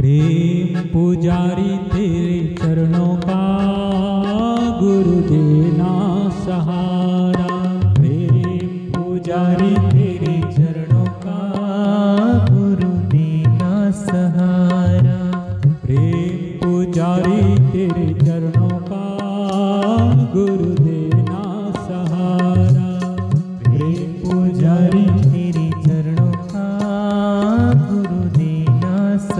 प्रेम पुजारी तेरे चरणों का गुरु देना सहारा। प्रेम पुजारी तेरे चरणों का गुरु देना सहारा। प्रेम पुजारी तेरे चरणों का गुरु देना सहारा। प्रेम पुजारी तेरे चरणों का गुरु देना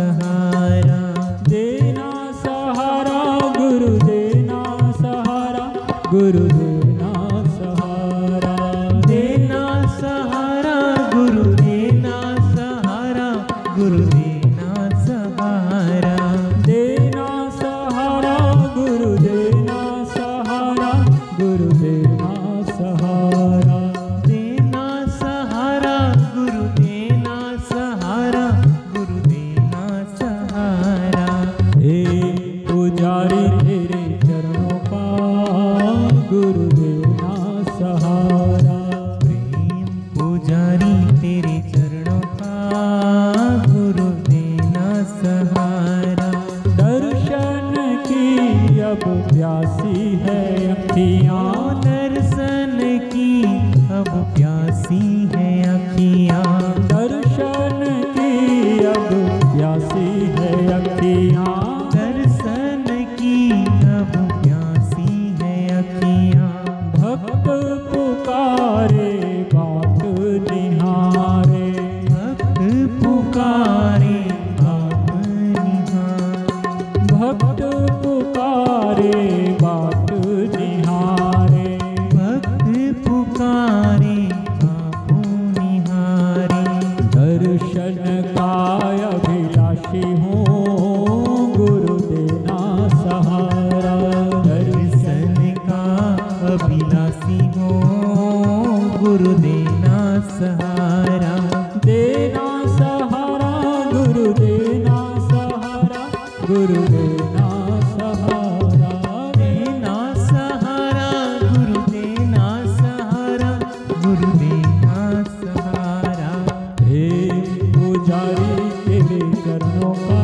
सहारा। देना सहारा गुरु देना सहारा, गुरु देना सहारा। देना सहारा गुरु देना सहारा, गुरु देना सहारा। देना सहारा गुरु देना सहारा, गुरु देना सहारा। देना सहारा गुरु देना सहारा, गुरु देना सहारा। प्रेम पुजारी तेरे चरणों का गुरु देना सहारा। प्रेम पुजारी तेरे चरणों का गुरु देना सहारा। दर्शन की अब प्यासी है अखियाँ, दर्शन की अब प्यासी है अखियाँ। दर्शन की अब प्यासी है अखियाँ। दर्शन की अब प्यासी है अखियाँ। भक्त पुकारे बाट निहारे, भक्त पुकारे आप निहार। भक्त पुकारे बाट निहारे। भक्त पुकारे आप निहारे। दर्शन का अभिलाषी हूँ गुरु देना सहारा। दर्शन का अभिलाषी हो गुरु देना सहारा। देना सहारा गुरु देना सहारा, गुरु देना सहारा। देना सहारा गुरु देना सहारा, गुरु देना सहारा। प्रेम पुजारी तेरे चरणों का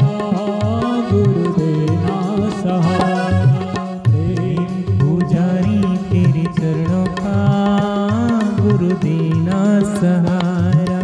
गुरु देना सहारा। प्रेम पुजारी तेरे चरणों का गुरु देना सहारा।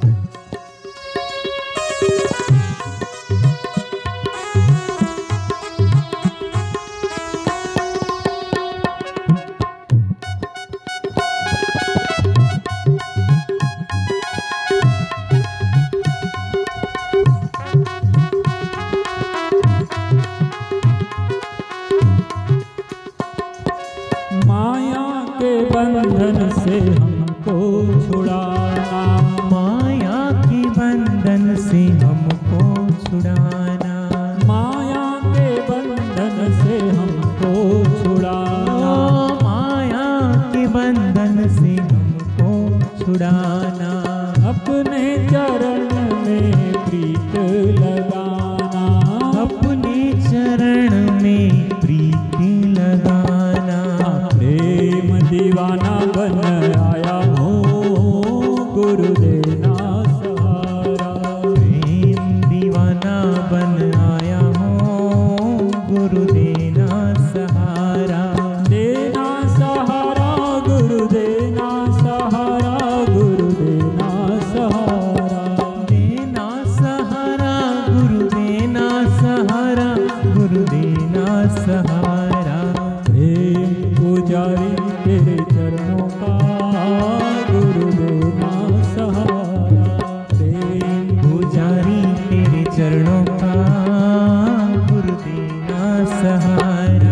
माया के बंधन से हमको छुड़ाना, माया के बंधन से हमको छुड़ाना। माया के बंधन से हमको छुड़ाना। माया के बंधन से हमको छुड़ाना। अपने चरण में प्रीत लगाना, अपने चरण में प्रीति लगाना। प्रेम दीवाना बन आया हूँ गुरु देना सहारा। प्रेम दीवाना बन आया हूँ गुरु देना सहारा। देना सहारा गुरु देना सहारा, गुरु देना सहारा। देना सहारा गुरु देना सहारा, गुरु देना सहारा। प्रेम पुजारी तेरे चरणों का गुरु देना सहारा। प्रेम पुजारी तेरे चरणों का गुरु देना सहारा।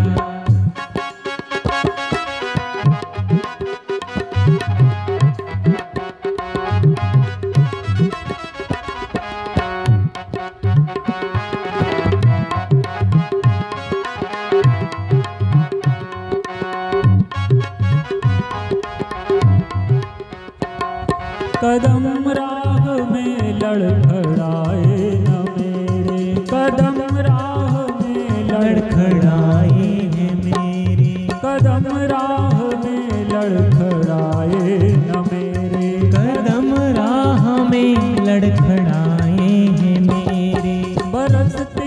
कदम राह में लड़खड़ाए न मेरे, कदम राह में लड़खड़ाए हैं मेरे। कदम राह में लड़खड़ाए न मेरे। कदम राह में लड़खड़ाए हैं मेरे। बरसते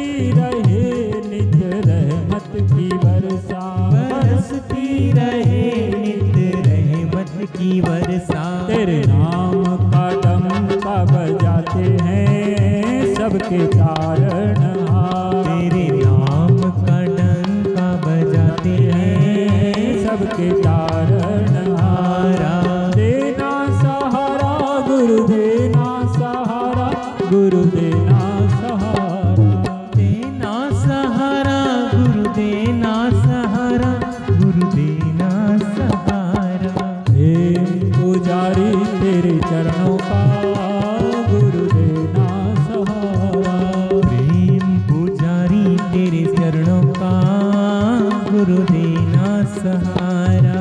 की वर्षा। तेरे नाम का डंका बजाते हैं सबके तारणहार। तेरे नाम का डंका बजाते हैं सबके तारणहारा। देना सहारा गुरु देना सहारा, गुरु देना सहारा। देना सहारा गुरु देना सहारा, गुरु देना सहारा। हे पुजारी तेरे चरणों का गुरु देना सहारा। प्रेम पुजारी तेरे चरणों का गुरु देना सहारा।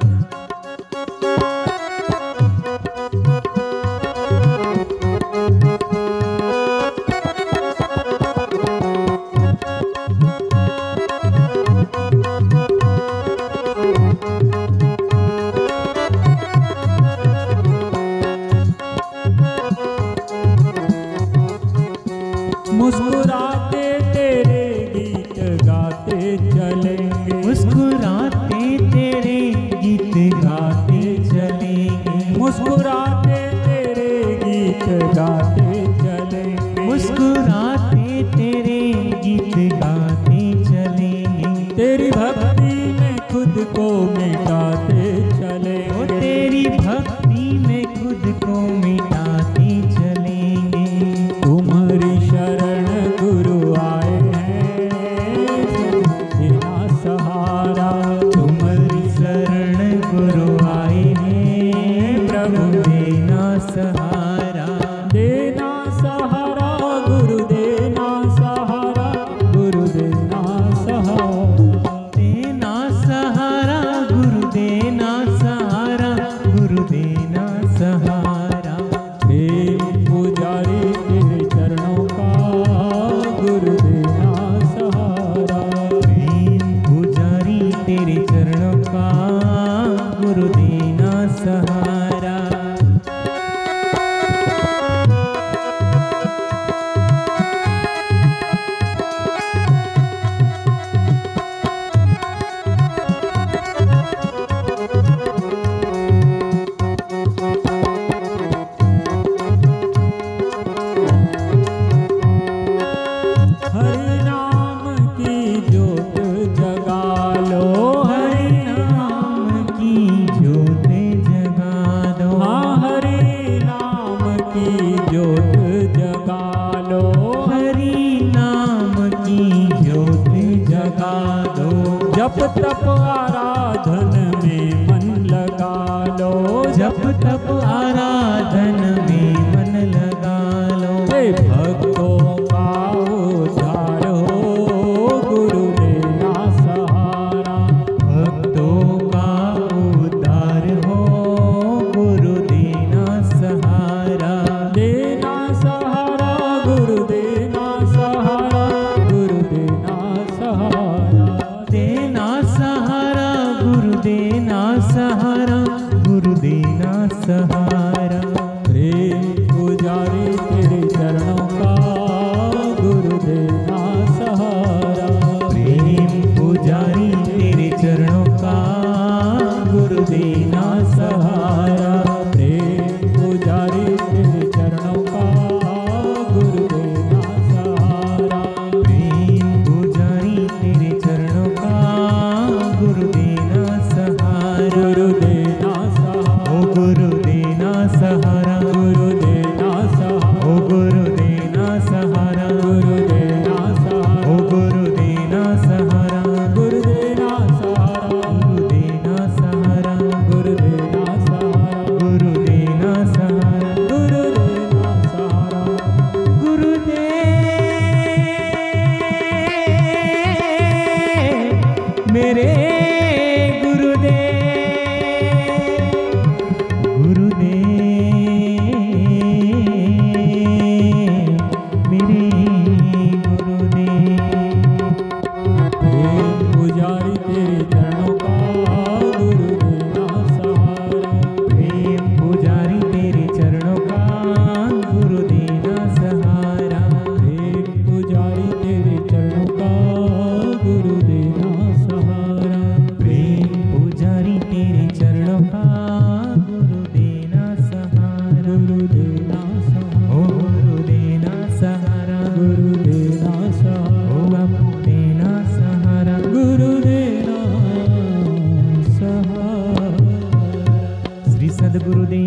मुस्कुराते तेरे गीत गाते चलेंगे। मुस्कुराते तेरे गीत गाते चलेंगे। मुस्कुराते तेरे गीत गाते चलेंगे। मुस्कुराते तेरे गीत गाते चलेंगे। तेरी भक्ति में खुद को मिटाते चलेंगे। ओ तेरी भक्ति में खुद को मिटाते चलेंगे। तुम्हारी शरण गुरु आए हैं देना सहारा। तुम्हारी शरण गुरु आए हैं प्रभु देना सहारा। देना सहारा गुरु देना सहारा, गुरु देना सहारा। देना सहारा गुरु देना सहारा, गुरु देना सहारा। हे पुजारी तेरे चरणों का गुरु देना सहारा। प्रेम पुजारी तेरे चरणों का गुरु देना सहारा। हरि नाम की ज्योत जगा लो। हरि नाम की ज्योत जगा दो। हाँ हरि नाम की ज्योत जगा लो। हरि नाम की ज्योत जगा दो। जप तप आराधन में मन लगा लो। जप तप आराधन में मन लगा लो। हे भक्तों का उद्धार हो गुरु देना सहारा। भक्तों का उद्धार हो गुरु देना सहारा। देना सहारा गुरु देना सहारा, गुरु देना सहारा। देना सहारा गुरु देना सहारा, गुरु देना सहारा। प्रेम पुजारी तेरे चरणों का गुरु देना सहारा। प्रेम पुजारी तेरे चरणों का गुरु देना सहारा। प्रेम पुजारी तेरे चरणों का गुरु देना सहारा। प्रेम पुजारी तेरे चरणों का गुरु देना सहारा। गुरु देना सहारा। ओ गुरु देना गुरुदेव।